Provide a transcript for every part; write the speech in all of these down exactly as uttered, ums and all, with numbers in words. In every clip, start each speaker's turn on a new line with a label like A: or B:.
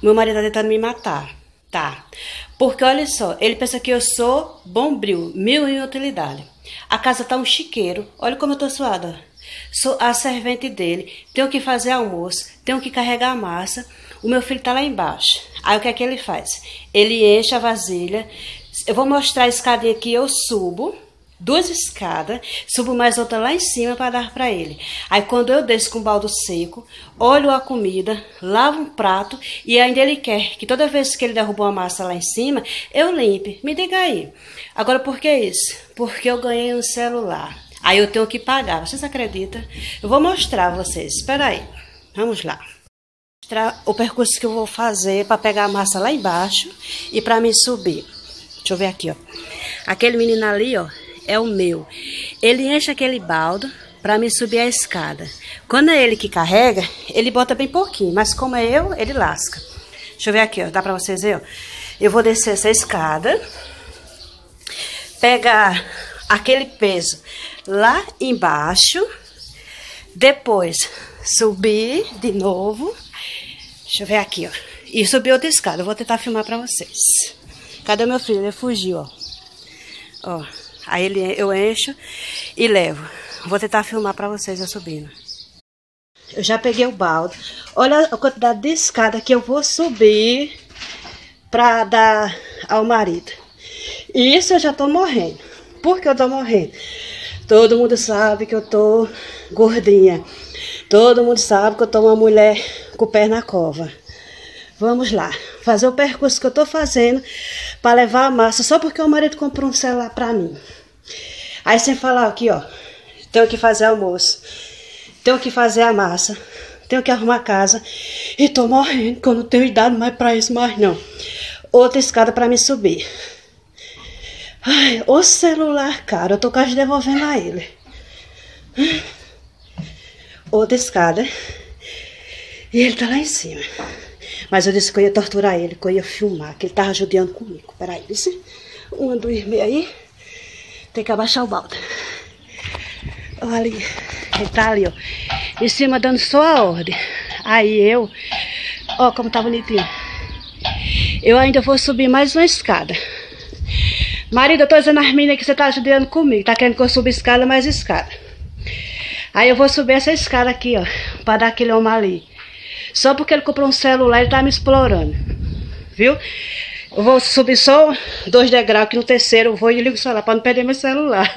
A: Meu marido tá tentando me matar. Tá. Porque olha só, ele pensa que eu sou bombril, mil em utilidade. A casa tá um chiqueiro. Olha como eu tô suada. Sou a servente dele. Tenho que fazer almoço. Tenho que carregar a massa. O meu filho tá lá embaixo. Aí o que é que ele faz? Ele enche a vasilha. Eu vou mostrar a escadinha que eu subo. Duas escadas, subo mais outra lá em cima para dar para ele. Aí quando eu desço com o balde seco, olho a comida, lavo um prato e ainda ele quer que toda vez que ele derrubou a massa lá em cima, eu limpe. Me diga aí. Agora por que isso? Porque eu ganhei um celular. Aí eu tenho que pagar. Vocês acreditam? Eu vou mostrar a vocês. Espera aí. Vamos lá. Mostrar o percurso que eu vou fazer para pegar a massa lá embaixo e para me subir. Deixa eu ver aqui, ó. Aquele menino ali, ó, é o meu. Ele enche aquele balde para me subir a escada. Quando é ele que carrega, ele bota bem pouquinho, mas como é eu, ele lasca. Deixa eu ver aqui, ó, dá para vocês verem, ó. Eu vou descer essa escada, pegar aquele peso lá embaixo, depois subir de novo. Deixa eu ver aqui, ó. E subir outra escada. Eu vou tentar filmar para vocês. Cadê meu filho? Ele fugiu, ó. Ó. Aí ele, eu encho e levo. Vou tentar filmar para vocês eu subindo. Eu já peguei o balde. Olha a quantidade de escada que eu vou subir para dar ao marido. E isso eu já tô morrendo. Por que eu tô morrendo? Todo mundo sabe que eu tô gordinha. Todo mundo sabe que eu tô uma mulher com o pé na cova. Vamos lá, fazer o percurso que eu tô fazendo para levar a massa, só porque o marido comprou um celular para mim. Aí sem falar aqui, ó, tenho que fazer almoço, tenho que fazer a massa, tenho que arrumar a casa e tô morrendo, que eu não tenho idade mais para isso mais não. Outra escada para me subir. Ai, o celular, cara, eu tô quase devolvendo a ele. Outra escada e ele tá lá em cima. Mas eu disse que eu ia torturar ele, que eu ia filmar, que ele tava judiando comigo. Peraí, disse, uma, dois, meia aí. Tem que abaixar o balde. Olha ali, ele tá ali, ó. Em cima dando só a ordem. Aí eu, ó como tá bonitinho. Eu ainda vou subir mais uma escada. Marido, eu tô dizendo às meninas que você tá judiando comigo. Tá querendo que eu suba escada, mais escada. Aí eu vou subir essa escada aqui, ó. Pra dar aquele homem ali. Só porque ele comprou um celular, ele tá me explorando. Viu? Eu vou subir só dois degraus, que no terceiro eu vou e ligo o celular pra não perder meu celular.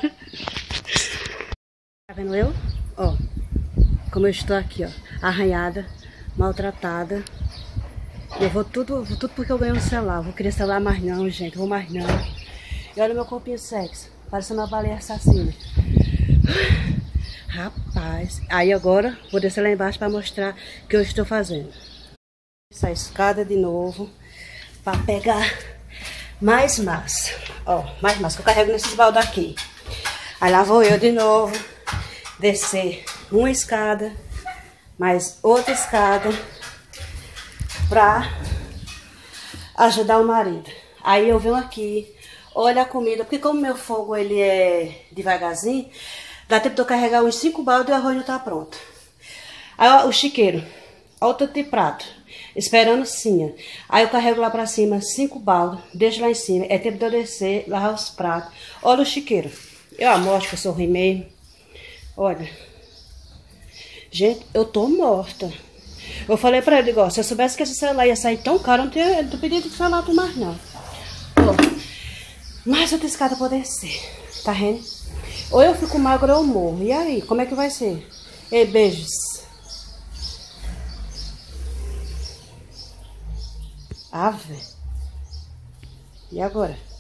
A: Tá vendo eu? Ó, como eu estou aqui, ó. Arranhada, maltratada. Eu vou tudo, tudo porque eu ganhei um celular. Vou querer celular mais não, gente. Vou mais não. E olha meu corpinho sexy. Parecendo uma baleia assassina. Rapaz, aí agora vou descer lá embaixo para mostrar o que eu estou fazendo. Essa escada de novo para pegar mais massa. Ó, mais massa que eu carrego nesses baldes aqui. Aí lá vou eu de novo descer uma escada, mais outra escada para ajudar o marido. Aí eu venho aqui, olho a comida, porque como meu fogo ele é devagarzinho, dá tempo de eu carregar uns cinco baldes e o arroz já tá pronto. Aí ó, o chiqueiro, olha o tanto de prato, esperando sim. Aí eu carrego lá pra cima cinco baldes, deixo lá em cima. É tempo de eu descer, lavar os pratos. Olha o chiqueiro. Eu amostro que eu sou ruim mesmo. Olha. Gente, eu tô morta. Eu falei pra ele, igual, se eu soubesse que esse celular ia sair tão caro, eu não tinha não pedido de celular mais não. Ó, mais outra escada pra descer. Tá vendo? Ou eu fico magro ou eu morro. E aí, como é que vai ser? Ei, beijos. Ave. E agora?